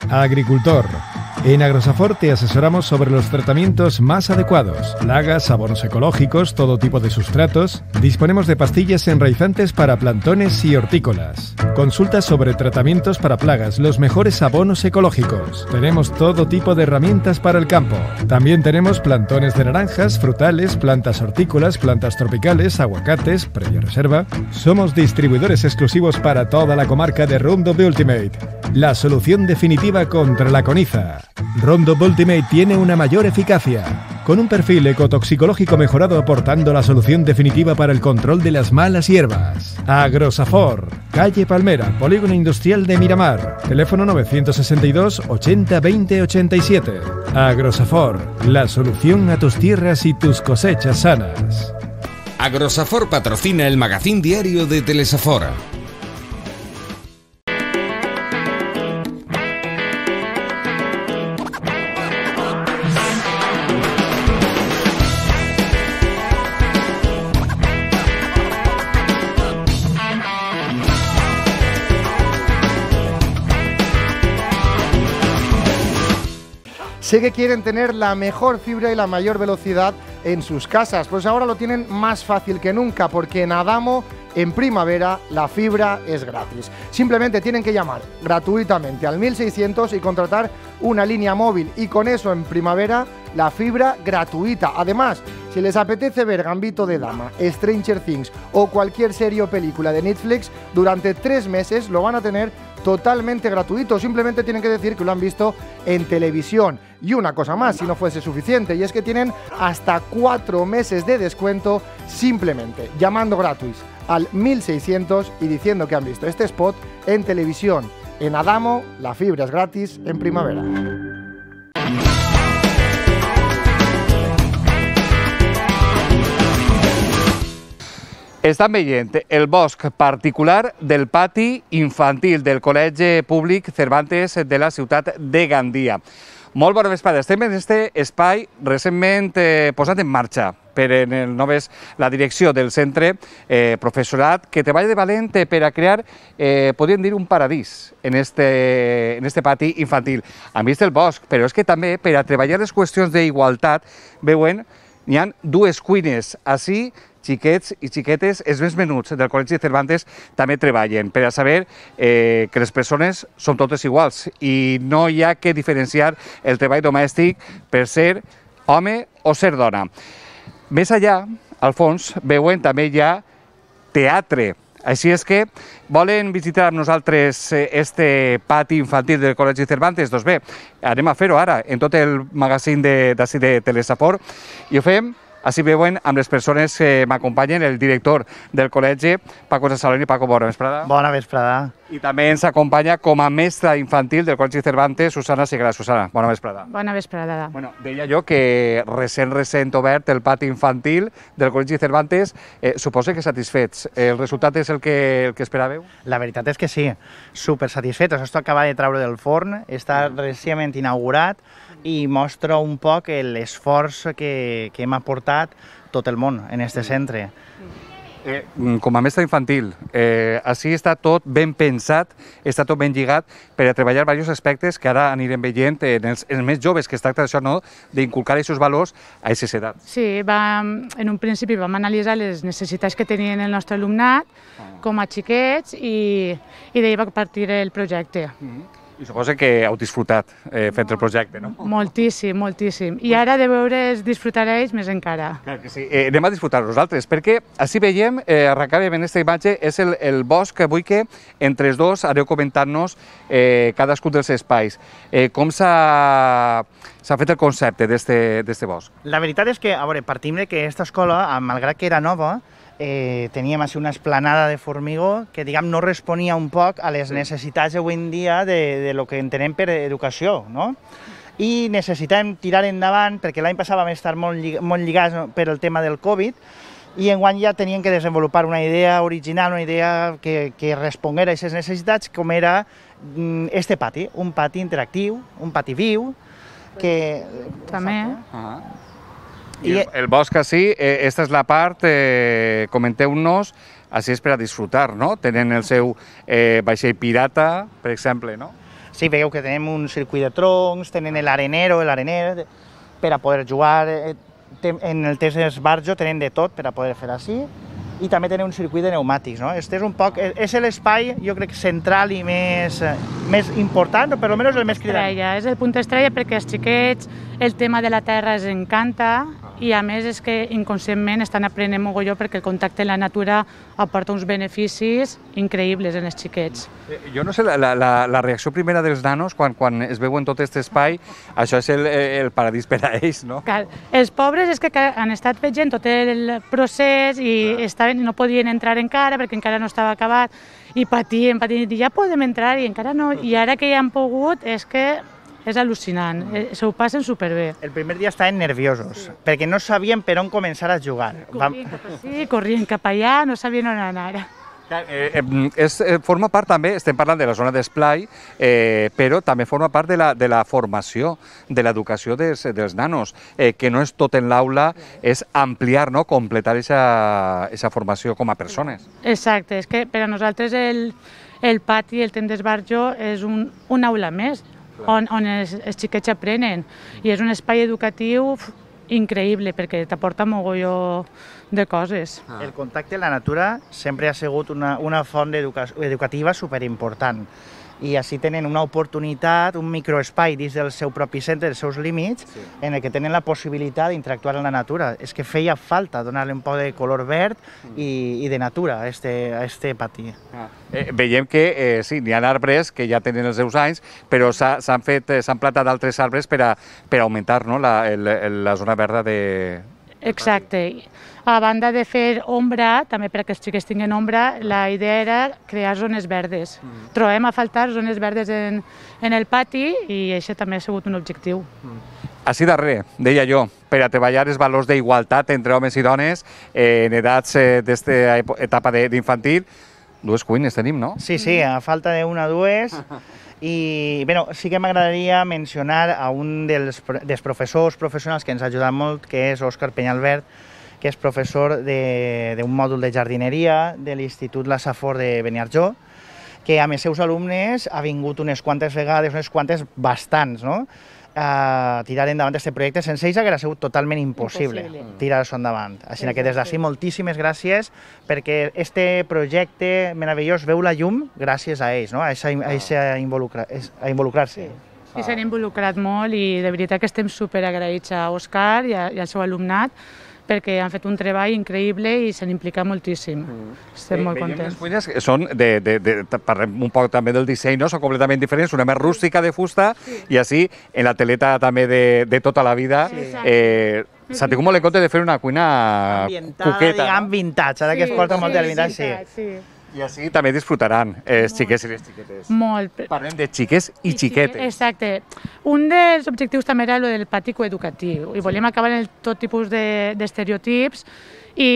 Agricultor. En Agrosafor te asesoramos sobre los tratamientos más adecuados, plagas, abonos ecológicos, todo tipo de sustratos. Disponemos de pastillas enraizantes para plantones y hortícolas. Consultas sobre tratamientos para plagas, los mejores abonos ecológicos. Tenemos todo tipo de herramientas para el campo. También tenemos plantones de naranjas, frutales, plantas hortícolas, plantas tropicales, aguacates, previa reserva. Somos distribuidores exclusivos para toda la comarca de Roundup Ultimate, la solución definitiva contra la coniza. Roundup Ultimate tiene una mayor eficacia, con un perfil ecotoxicológico mejorado aportando la solución definitiva para el control de las malas hierbas. Agrosafor, calle Palmera, Polígono Industrial de Miramar, teléfono 962 80 20 87. Agrosafor, la solución a tus tierras y tus cosechas sanas. Agrosafor patrocina el magazín diario de Telesafor. Sé que quieren tener la mejor fibra y la mayor velocidad en sus casas, pues ahora lo tienen más fácil que nunca, porque en Adamo, en primavera, la fibra es gratis. Simplemente tienen que llamar gratuitamente al 1600 y contratar una línea móvil, y con eso en primavera la fibra gratuita. Además, si les apetece ver Gambito de Dama, Stranger Things o cualquier serie o película de Netflix, durante 3 meses lo van a tener totalmente gratuito. Simplemente tienen que decir que lo han visto en televisión. Y una cosa más, si no fuese suficiente, y es que tienen hasta 4 meses de descuento simplemente llamando gratis al 1600 y diciendo que han visto este spot en televisión. En Adamo, la fibra es gratis en primavera. Estan veient el bosc particular del pati infantil del Col·legi Públic Cervantes de la ciutat de Gandia. Molt bona vesprada. Estem en aquest espai recentment posat en marxa per només la direcció del centre, professorat, que treballa de valent per a crear, podríem dir, un paradís en este pati infantil. Han vist el bosc, però és que també per a treballar les qüestions d'igualtat, veuen, n'hi ha 2 cuines ací, xiquets i xiquetes, els més menuts del Col·legi Cervantes també treballen per a saber que les persones són totes iguals i no hi ha que diferenciar el treball domèstic per ser home o ser dona. Més allà, al fons, veuen també hi ha teatre. Així és que volen visitar amb nosaltres este pati infantil del Col·legi Cervantes. Doncs bé, anem a fer-ho ara en tot el magazín d'ací de Telesafor i ho fem. Així veuen amb les persones que m'acompanyen, el director del col·legi, Paco Saloni. Paco, bona vesprada. Bona vesprada. I també ens acompanya com a mestra infantil del Col·legi Cervantes, Susana Segara. Susana, bona vesprada. Bona vesprada. Bueno, deia jo que recent obert el pati infantil del Col·legi Cervantes, suposo que satisfets. El resultat és el que esperàveu? La veritat és que sí, super satisfets. Això acaba de treure del forn, està recentment inaugurat i mostra un poc l'esforç que hem aportat tot el món en aquest centre. Com a mestre infantil, així està tot ben pensat, està tot ben lligat per a treballar diversos aspectes que ara anirem veient en els més joves, que es tracta d'això, no?, d'inculcar aquests valors a aquestes edats. Sí, en un principi vam analitzar les necessitats que tenien el nostre alumnat com a xiquets i d'ahir va partir el projecte. I suposo que heu disfrutat fent el projecte, no? Moltíssim, moltíssim. I ara de veure's disfrutar a ells més encara. Clar que sí. Anem a disfrutar nosaltres, perquè així veiem, arrencàvem en aquesta imatge, és el bosc que vull que entre els dos aneu comentant-nos cadascun dels espais. Com s'ha fet el concepte d'este bosc? La veritat és que, a veure, partim de que aquesta escola, malgrat que era nova, teníem així una esplanada de formigó que, diguem, no responia un poc a les necessitats avui en dia de lo que entenem per educació, no? I necessitem tirar endavant, perquè l'any passat vam estar molt lligats per el tema del Covid, i enguany ja teníem que desenvolupar una idea original, una idea que responguera a aquestes necessitats, com era este pati, un pati interactiu, un pati viu, que... També. I el bosc així, esta és la part, comenteu-nos, així és per a disfrutar, no? Tenen el seu vaixell pirata, per exemple, no? Sí, veieu que tenim un circuit de troncs, tenen l'arenero, l'arener, per a poder jugar. En el test d'esbarjo tenen de tot per a poder fer així. I també tenen un circuit de pneumàtics, no? Este és un poc, és l'espai, jo crec, central i més important, o per almenys el més cridant. És el punt estrella perquè als xiquets el tema de la terra els encanta i a més és que inconscientment estan aprenent mogolló perquè el contacte amb la natura aporta uns beneficis increïbles en els xiquets. Jo no sé, la reacció primera dels nanos quan es veuen tot aquest espai, això és el paradís per a ells, no? Els pobres és que han estat veient tot el procés i no podien entrar encara perquè encara no estava acabat i patien, i ja podem entrar i encara no, i ara que ja han pogut és que és al·lucinant, se ho passen superbé. El primer dia estaven nerviosos, perquè no sabien per on començar a jugar. Corrien cap ací, corrien cap allà, no sabien on anar. Forma part també, estem parlant de la zona d'esplai, però també forma part de la formació, de l'educació dels nanos, que no és tot en l'aula, és ampliar, completar aquesta formació com a persones. Exacte, és que per a nosaltres el pati, el temps d'esbarjo, és un aula més, on els xiquets aprenen, i és un espai educatiu increïble perquè t'aporta mogolló de coses. El contacte amb la natura sempre ha sigut una font educativa superimportant i així tenen una oportunitat, un microespai dins del seu propi centre, dels seus límits, en el que tenen la possibilitat d'interactuar amb la natura. És que feia falta donar-li un poc de color verd i de natura a este pati. Veiem que sí, n'hi ha arbres que ja tenen els seus anys, però s'han plantat altres arbres per augmentar la zona verda de... Exacte. A banda de fer ombra, també perquè els xiquets tinguin ombra, la idea era crear zones verdes. Trobem a faltar zones verdes en el pati i això també ha sigut un objectiu. Així darrere, deia jo, per a treballar els valors d'igualtat entre homes i dones en edats d'esta etapa d'infantil, 2 cuines tenim, no? Sí, a falta d'una o dues. I bé, sí que m'agradaria mencionar a un dels professors professionals que ens ha ajudat molt, que és Òscar Peñalbert, que és professor d'un mòdul de jardineria de l'Institut La Safor de Beniarjó, que amb els seus alumnes ha vingut unes quantes vegades, bastants, no?, a tirar endavant aquest projecte. Sense ells hauria sigut totalment impossible tirar-ho endavant. Així que des d'ací moltíssimes gràcies, perquè este projecte meravellós veu la llum gràcies a ells, no?, a involucrar-se. Sí, s'han involucrat molt i de veritat que estem superagraïts a Òscar i al seu alumnat perquè han fet un treball increïble i s'han implicat moltíssim. Estem molt contents. Les cuines són, parlem un poc també del disseny, són completament diferents, una més rústica de fusta i així, en la teleta també de tota la vida, s'ha tingut molt en compte de fer una cuina coqueta. Diguem vintage, ara que es porta molt de vintage, sí. I així també disfrutaran els xiquets i les xiquetes. Molt. Parlem de xiques i xiquetes. Exacte. Un dels objectius també era el del pati coeducatiu i volíem acabar en tot tipus d'estereotips i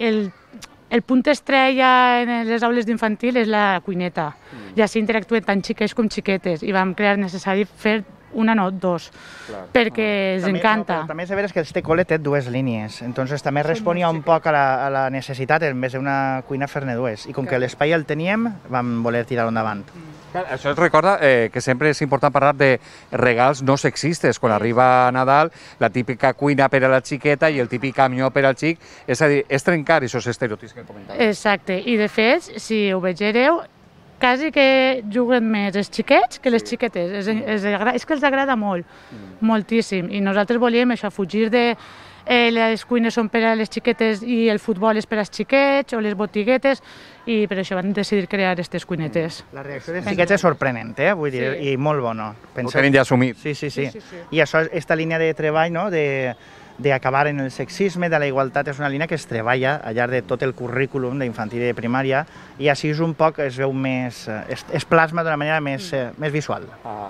el punt estrella en les aules d'infantil és la cuineta. I així interactuen tant xiquets com xiquetes i vam crear necessari fer una no, 2, perquè ens encanta. També és veure que este col·le té 2 línies, entonces també responia un poc a la necessitat, en vez d'una cuina fer-ne 2, i com que l'espai el teníem, vam voler tirar-ho endavant. Això ens recorda que sempre és important parlar de regals no sexistes. Quan arriba Nadal, la típica cuina per a la xiqueta i el típic camió per al xic, és a dir, és trencar aquests estereotips que comentàvem. Exacte, i de fet, si ho vegereu, quasi que juguen més els xiquets que les xiquetes. És que els agrada molt, moltíssim. I nosaltres volíem això, fugir de les cuines són per a les xiquetes i el futbol és per als xiquets o les botiguetes i per això vam decidir crear aquestes cuinetes. La reacció dels xiquets és sorprenent, vull dir, i molt bona. Ho tenim ja assumit. Sí. I això, aquesta línia de treball, no?, d'acabar en el sexisme, de la igualtat, és una línia que es treballa al llarg de tot el currículum d'infantil i de primària i així és un poc, es veu més, es plasma d'una manera més visual.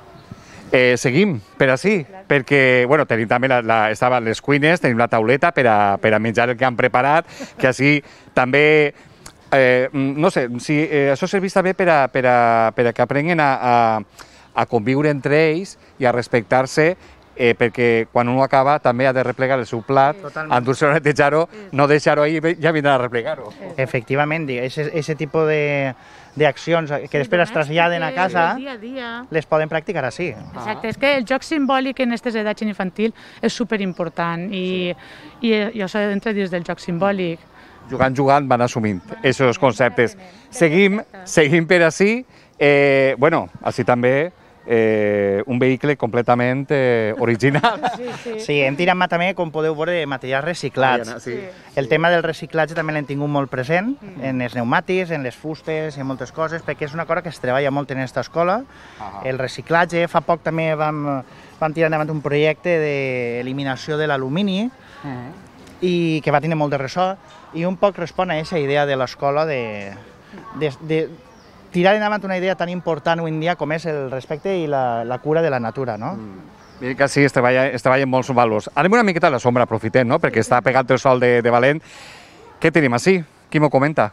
Seguim per així, perquè tenim també estaven les cuines, tenim la tauleta per a menjar el que han preparat, que així també, no sé, si això serveix també per a que aprenguin a conviure entre ells i a respectar-se perquè quan un ho acaba també ha de replegar el seu plat, endur-se a netejar-ho, no deixar-ho ahí i ja vindrà a replegar-ho. Efectivament, aquest tipus d'accions que després es traslladen a casa, les poden practicar així. Exacte, és que el joc simbòlic en aquestes edats infantil és superimportant i això entra dins del joc simbòlic. Jugant van assumint aquests conceptes. Seguim per ací, bueno, així també un vehicle completament original. Sí, hem tirat també, com podeu veure, materials reciclats. El tema del reciclatge també l'hem tingut molt present en els pneumàtics, en les fustes i en moltes coses, perquè és una cosa que es treballa molt en aquesta escola. El reciclatge, fa poc també vam tirar endavant un projecte d'eliminació de l'alumini i que va tenir molt de ressò i un poc respon a aquesta idea de l'escola de tirar endavant una idea tan important avui en dia com és el respecte i la cura de la natura, no? Mira que sí, es treballen molts valors. Anem una miqueta a la sombra, aprofitem, no? Perquè està pegat el sol de valent. Què tenim així? Qui m'ho comenta?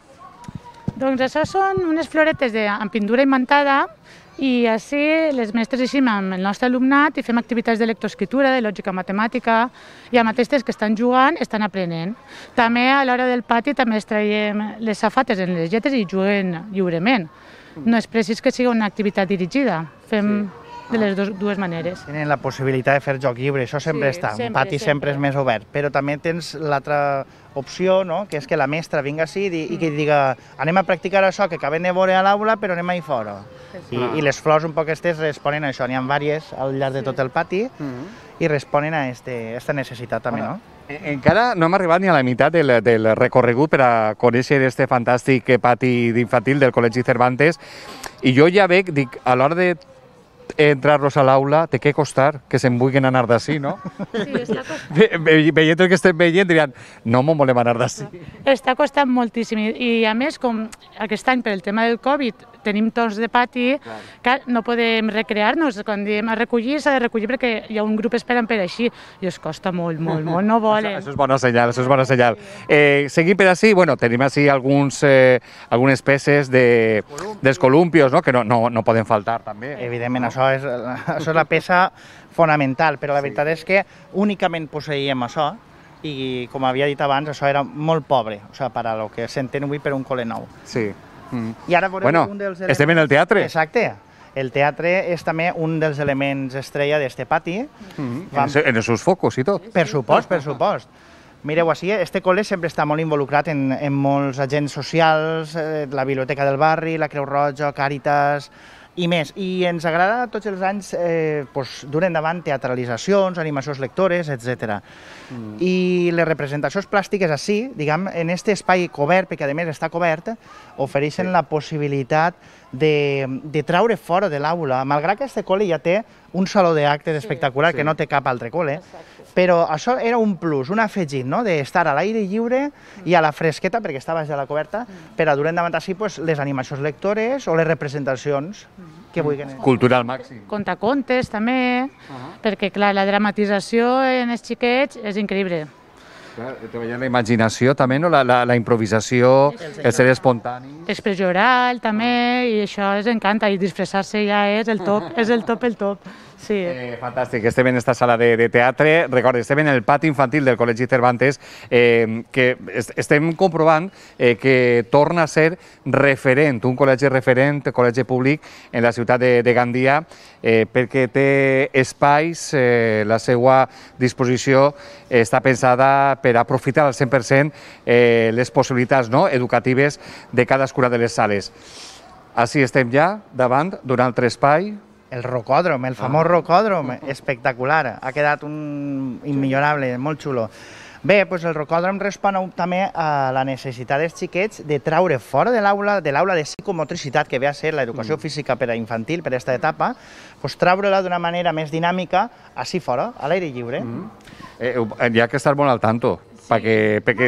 Doncs això són unes floretes amb pintura imantada i així les mestres així amb el nostre alumnat i fem activitats de lectoescriptura, de lògica matemàtica i amb aquestes que estan jugant estan aprenent. També a l'hora del pati també es traiem les safates en les lletres i juguen lliurement. No és precís que sigui una activitat dirigida, fem de les dues maneres. Tenen la possibilitat de fer joc lliure, això sempre està, un pati sempre és més obert, però també tens l'altra opció, que és que la mestra vingui així i que diga anem a practicar això que acabem de veure a l'aula però anem allà fora. I les flors un poc aquestes responen a això, n'hi ha diverses al llarg de tot el pati i responen a aquesta necessitat també, no? Encara no hem arribat ni a la meitat del recorregut per a conèixer este fantàstic pati d'infantil del Col·legi Cervantes i jo ja veig, dic, a l'hora de entrar-los a l'aula, té que costar que se'n vulguin anar d'ací, no? Sí, està costant. Veient el que estem veient, diran, no m'ho volem anar d'ací. Està costant moltíssim i a més, com aquest any per el tema del Covid tenim torns de pati, que no podem recrear-nos. Quan diem a recollir, s'ha de recollir perquè hi ha un grup esperant per així i es costa molt, no volen. Això és bona senyal, això és bona senyal. Seguim per així, bueno, tenim així algunes peces dels columpios, que no poden faltar també. Evidentment, això és la peça fonamental, però la veritat és que únicament posseïem això i, com havia dit abans, això era molt pobre, per a lo que s'entén avui per un col·le nou. Sí. I ara veurem un dels elements... Estem en el teatre. Exacte. El teatre és també un dels elements estrella d'este pati. En els seus focus i tot. Per supost, per supost. Mireu, així, este col·le sempre està molt involucrat en molts agents socials, la Biblioteca del Barri, la Creu Roja, Càritas i més. I ens agrada tots els anys dur endavant teatralitzacions, animacions lectores, etc. I les representacions plàstiques així, diguem, en aquest espai cobert, perquè a més està cobert, ofereixen la possibilitat de traure fora de l'aula, malgrat que aquest col·le ja té un saló d'actes espectacular que no té cap altre col·le, però això era un plus, un afegit, d'estar a l'aire lliure i a la fresqueta, perquè està baix de la coberta, per a dur endavant així les animacions lectores o les representacions que vulguin. Cultural màxim. Contacontes també, perquè clar, la dramatització en els xiquets és increïble. Treballar la imaginació també, la improvisació, el ser espontani. Expressió oral també, i això ens encanta, i disfressar-se ja és el top, és el top. Sí. Fantàstic, estem en esta sala de teatre, recorda, estem en el pati infantil del Col·legi Cervantes, que estem comprovant que torna a ser referent, un col·legi referent, col·legi públic en la ciutat de Gandia, perquè té espais, la seva disposició està pensada per aprofitar al 100% les possibilitats educatives de cadascuna de les sales. Així estem ja davant d'un altre espai. El rocòdrom, el famós rocòdrom, espectacular, ha quedat un immillorable, molt xulo. Bé, doncs el rocòdrom respon també a la necessitat dels xiquets de traure fora de l'aula de psicomotricitat, que ve a ser l'educació física per a infantil, per a aquesta etapa, doncs traure-la d'una manera més dinàmica, així fora, a l'aire lliure. Hi ha que estar molt al tanto, perquè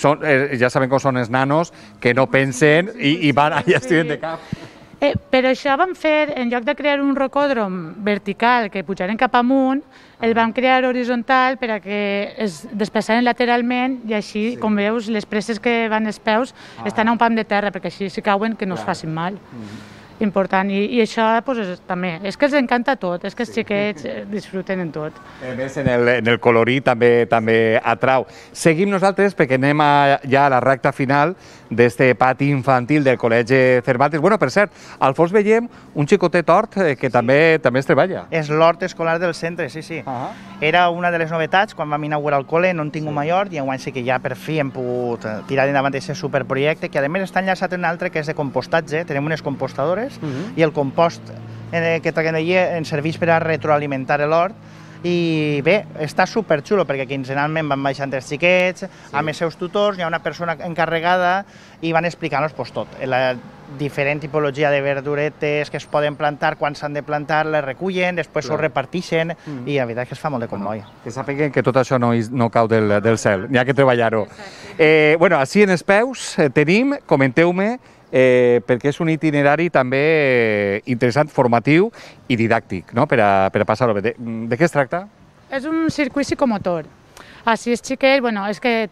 ja sabem com són els nanos, que no pensen i van allà estiren de cap. Per això vam fer, en lloc de crear un rocòdrom vertical que pujaren cap amunt, el vam crear horitzontal per a que es desplaçaren lateralment i així, com veus, les presses que van els peus estan a un pam de terra, perquè així si cauen que no es facin mal. important. I això pues, també, és que els encanta tot, és que els xiquets disfruten en tot. A més, en el colorit també atrau. Seguim nosaltres perquè anem ja a la recta final d'este pati infantil del Col·legi Cervantes. Bueno, per cert, al fons veiem un xicotet hort que també es treballa. És l'hort escolar del centre, sí. Era una de les novetats quan vam inaugurar el col·le, no en tinc un major, i enguany sí que ja per fi hem pogut tirar endavant aquest superprojecte, que a més està enllaçat en un altre que és de compostatge. Tenim unes compostadores i el compost que traguem d'allà ens serveix per a retroalimentar l'hort. I bé, està superxulo perquè quinzenalment van baixant els xiquets, amb els seus tutors, hi ha una persona encarregada i van explicant-nos tot. La diferent tipologia de verduretes que es poden plantar, quan s'han de plantar, les recullen, després s'ho reparteixen i la veritat és que es fa molt de comboi. Que sàpiguen que tot això no cau del cel, n'hi ha que treballar-ho. Així en els peus tenim, comenteu-me, perquè és un itinerari també interessant, formatiu i didàctic, no? per a passar-ho bé. De què es tracta? És un circuit psicomotor. Així els xiquets, és que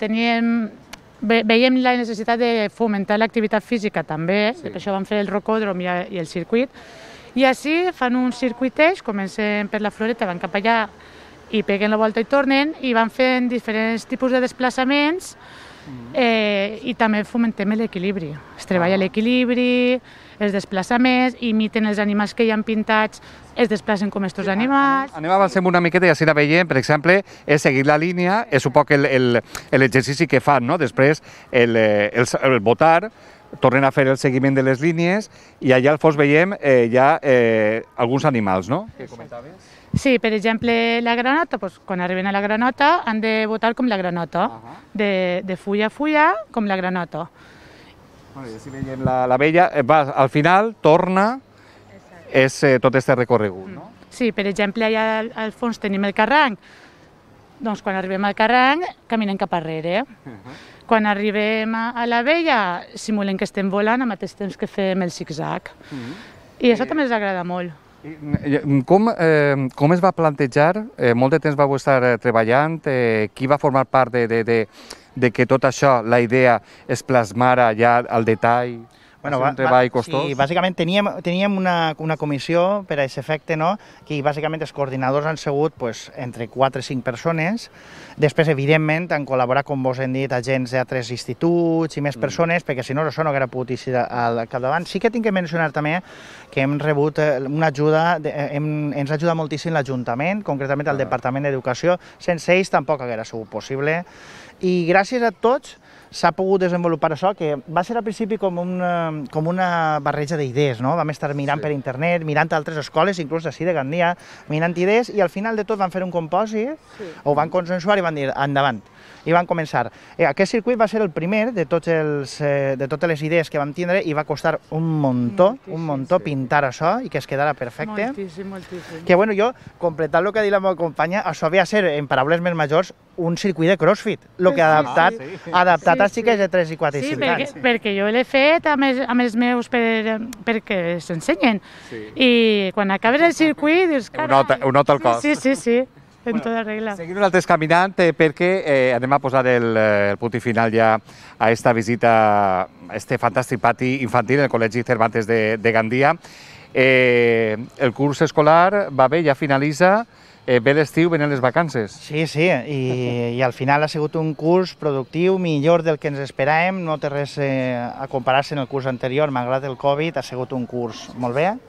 veiem la necessitat de fomentar l'activitat física també, per això vam fer el rocòdrom i el circuit, i així fan un circuiteix, comencen per la floreta, van cap allà i peguen la volta i tornen, i van fent diferents tipus de desplaçaments, i també fomentem l'equilibri. Es treballa l'equilibri, els desplaçaments, imiten els animals que hi han pintats, es desplacen com estos animals. Anem avancem una miqueta i així la veiem, per exemple, és seguir la línia, és un poc l'exercici que fan, no? Després el botar, tornen a fer el seguiment de les línies i allà al fons veiem ja alguns animals, no? Què comentaves? Sí, per exemple, la granota, quan arriben a la granota han de botar com la granota, de fulla a fulla com la granota. I així veiem la vella, al final torna, és tot este recorregut, no? Sí, per exemple, allà al fons tenim el carranc, doncs quan arribem al carranc caminem cap arrere. Quan arribem a la vella simulem que estem volant al mateix temps que fem el zig-zag. I això també ens agrada molt. Com es va plantejar? Molt de temps vau estar treballant? Qui va formar part de que tot això, la idea, es plasmara ja al detall? Un treball costós? Sí, bàsicament teníem una comissió per a aquest efecte, no? Que bàsicament els coordinadors han sigut entre 4 i 5 persones. Després, evidentment, han col·laborat, com vos hem dit, agents d'altres instituts i més persones, perquè si no, això no hauria pogut ir al capdavant. Sí que tinc que mencionar també que hem rebut una ajuda, ens ha ajudat moltíssim l'Ajuntament, concretament el Departament d'Educació. Sense ells tampoc hauria sigut possible. I gràcies a tots s'ha pogut desenvolupar això, que va ser al principi com una barreja d'idees, no? Vam estar mirant per internet, mirant altres escoles, inclús d'ací de Gandia, mirant idees, i al final de tot van fer un compòsit, ho van consensuar i van dir endavant. I van començar. Aquest circuit va ser el primer de totes les idees que vam tindre i va costar un muntó pintar això i que es quedara perfecte. Moltíssim. Que bueno, jo, completant el que ha dit la meva companya, això havia de ser, en paraules més majors, un circuit de crossfit, el que ha adaptat als xiquets de 3 i 4 i 5 anys. Sí, perquè jo l'he fet amb els meus perquè s'ensenyen. I quan acabes el circuit dius, carai... Ho nota el cos. Sí. En tota regla. Seguim nosaltres caminant perquè anem a posar el punt i final ja a esta visita a este fantàstic pati infantil del Col·legi Cervantes de Gandia. El curs escolar va bé, ja finalitza, ve l'estiu, venen les vacances. Sí, i al final ha sigut un curs productiu, millor del que ens esperàvem, no té res a comparar-se en el curs anterior, malgrat el Covid, ha sigut un curs molt bé.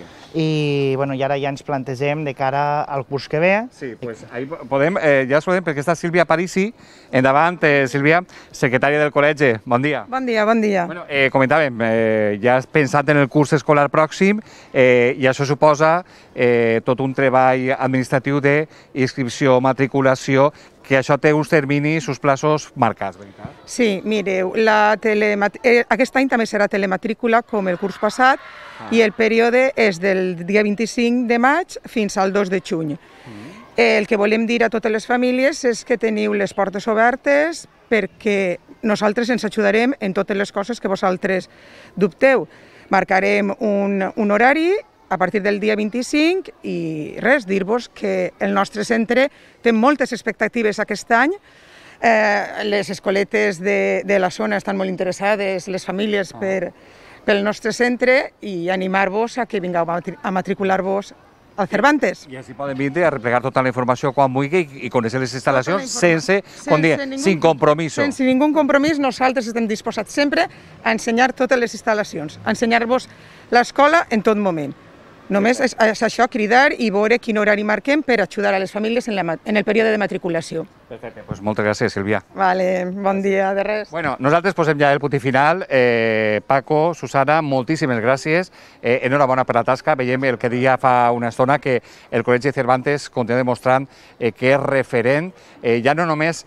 I ara ja ens plantegem de cara al curs que ve. Sí, doncs ja es podem, perquè està Sílvia Parisi. Endavant, Sílvia, secretària del col·legi. Bon dia. Bon dia. Comentàvem, ja has pensat en el curs escolar pròxim i això suposa tot un treball administratiu d'inscripció, matriculació, que això té uns terminis, uns plaços marcats, veritat? Sí, mireu, aquest any també serà telematrícula com el curs passat i el període és del dia 25 de maig fins al 2 de juny. El que volem dir a totes les famílies és que teniu les portes obertes perquè nosaltres ens ajudarem en totes les coses que vosaltres dubteu. Marcarem un horari a partir del dia 25 i res, dir-vos que el nostre centre té moltes expectatives aquest any. Les escoletes de la zona estan molt interessades, les famílies, per pel nostre centre i animar-vos a que vingueu a matricular-vos al Cervantes. I així poden vindre a replegar tota la informació quan vulgui i conèixer les instal·lacions sin compromís. Sense ningú compromís, nosaltres estem disposats sempre a ensenyar totes les instal·lacions, a ensenyar-vos l'escola en tot moment. Només és això, cridar i veure quin horari marquem per ajudar a les famílies en el període de matriculació. Perfecte, doncs moltes gràcies, Sílvia. Vale, bon dia, de res. Bueno, nosaltres posem ja el punt final. Paco, Susana, moltíssimes gràcies. Enhorabona per la tasca. Veiem el que deia fa una estona, que el Col·legi Cervantes continua demostrant que és referent, ja no només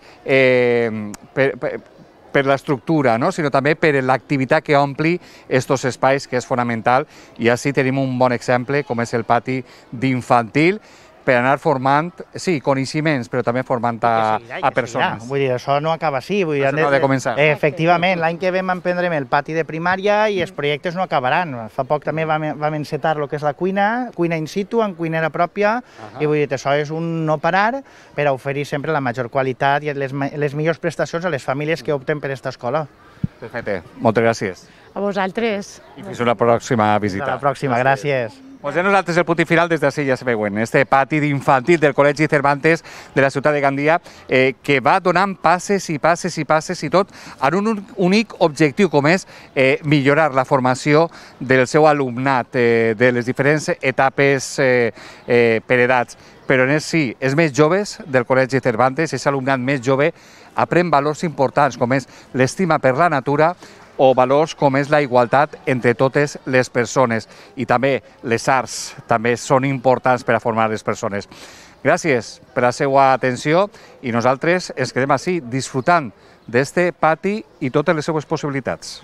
per l'estructura, no? Sinó també per l'activitat que ompli aquests espais, que és fonamental, i així tenim un bon exemple, com és el pati d'infantil, per anar formant, sí, coneixements, però també formant a persones. Vull dir, això no acaba així. Això no ha de començar. Efectivament, l'any que vam emprendrem el pati de primària i els projectes no acabaran. Fa poc també vam encetar el que és la cuina in situ, en cuinera pròpia, i vull dir, això és un no parar per a oferir sempre la major qualitat i les millors prestacions a les famílies que opten per aquesta escola. Perfecte, moltes gràcies. A vosaltres. I fins una pròxima visita. Fins la pròxima, gràcies. Pues ja nosaltres el punt final des d'ací ja sabeu, este pati d'infantil del Col·legi Cervantes de la ciutat de Gandia, que va donant passes i passes i passes i tot en un únic objectiu, com és millorar la formació del seu alumnat de les diferents etapes per edats. Però sí, els més joves del Col·legi Cervantes, aquest alumnat més jove, aprèn valors importants com és l'estima per la natura, o valors com és la igualtat entre totes les persones. I també les arts també són importants per a formar les persones. Gràcies per la seva atenció i nosaltres ens quedem així disfrutant d'este pati i totes les seues possibilitats.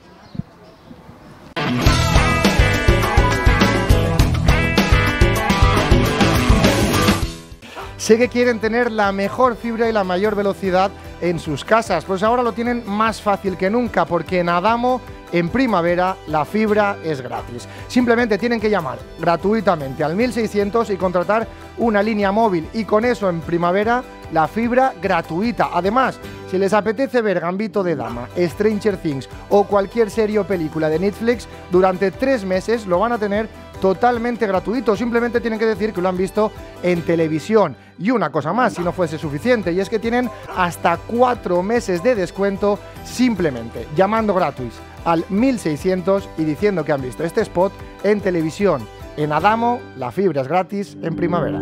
Sé que quieren tener la mejor fibra y la mayor velocidad en sus casas, pues ahora lo tienen más fácil que nunca, porque en Adamo, en primavera, la fibra es gratis. Simplemente tienen que llamar gratuitamente al 1600 y contratar una línea móvil, y con eso en primavera la fibra gratuita. Además, si les apetece ver Gambito de Dama, Stranger Things o cualquier serie o película de Netflix, durante 3 meses lo van a tener totalmente gratuito. Simplemente tienen que decir que lo han visto en televisión. Y una cosa más, si no fuese suficiente, y es que tienen hasta 4 meses de descuento simplemente llamando gratis al 1600 y diciendo que han visto este spot en televisión. En Adamo, la fibra es gratis en primavera.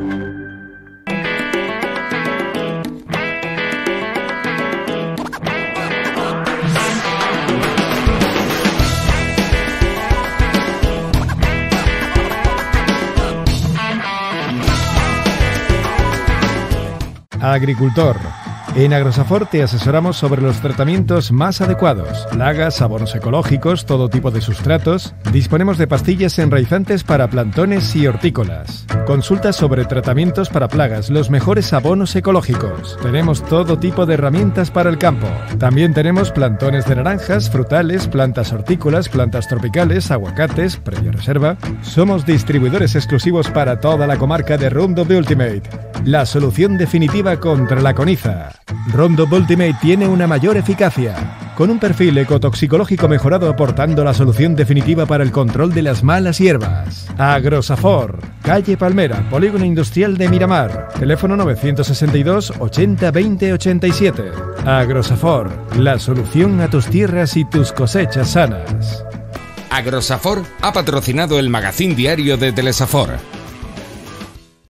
Agricultor. En Agrosafor te asesoramos sobre los tratamientos más adecuados. Plagas, abonos ecológicos, todo tipo de sustratos. Disponemos de pastillas enraizantes para plantones y hortícolas. Consulta sobre tratamientos para plagas, los mejores abonos ecológicos. Tenemos todo tipo de herramientas para el campo. También tenemos plantones de naranjas, frutales, plantas hortícolas, plantas tropicales, aguacates, previa reserva. Somos distribuidores exclusivos para toda la comarca de Roundup Ultimate, la solución definitiva contra la coniza. Roundup Ultimate tiene una mayor eficacia, con un perfil ecotoxicológico mejorado, aportando la solución definitiva para el control de las malas hierbas. Agrosafor, calle Palmera, Polígono Industrial de Miramar, teléfono 962 80 20 87. Agrosafor, la solución a tus tierras y tus cosechas sanas. Agrosafor ha patrocinado el magazín diario de Telesafor.